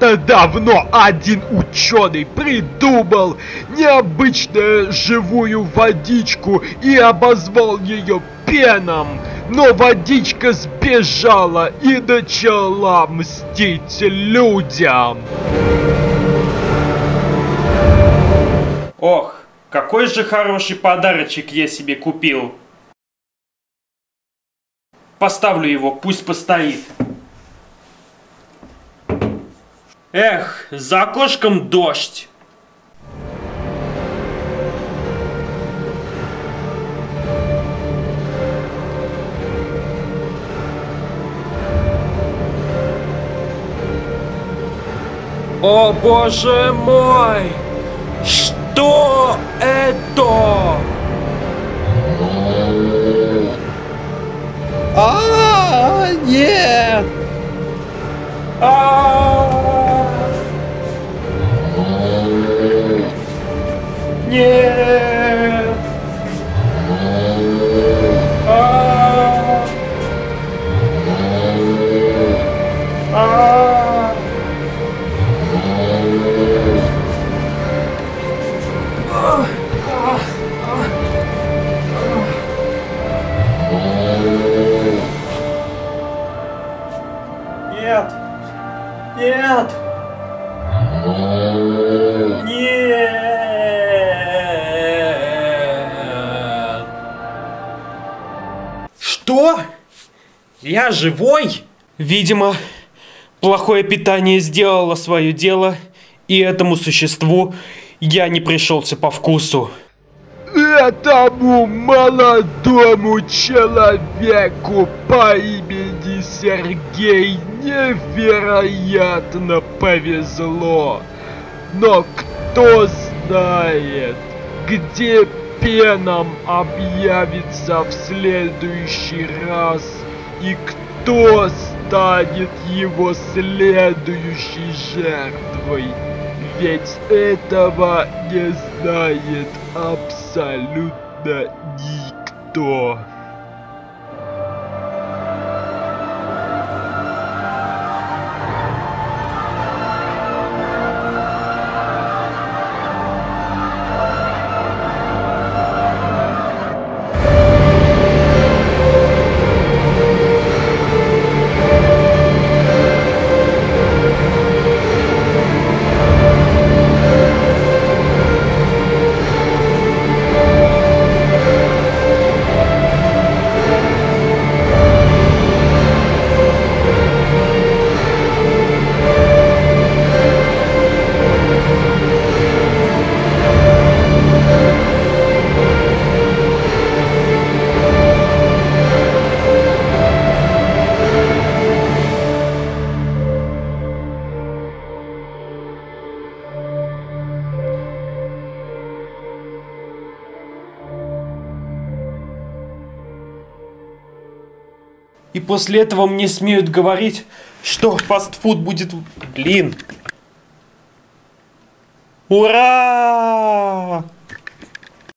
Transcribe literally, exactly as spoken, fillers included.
Когда-то давно один ученый придумал необычную живую водичку и обозвал ее пеном. Но водичка сбежала и начала мстить людям. Ох, какой же хороший подарочек я себе купил. Поставлю его, пусть постоит. Эх, за окошком дождь. О боже мой! Что это? А, нет! А, нет! А, а. Нет! Нет! Нет! Что? Я живой? Видимо, плохое питание сделало свое дело, и этому существу я не пришелся по вкусу. Этому молодому человеку по имени Сергей невероятно повезло. Но кто знает, где Пеном объявится в следующий раз и кто станет его следующей жертвой. Ведь этого не знает абсолютно никто. И после этого мне смеют говорить, что фастфуд будет... Блин. Ура!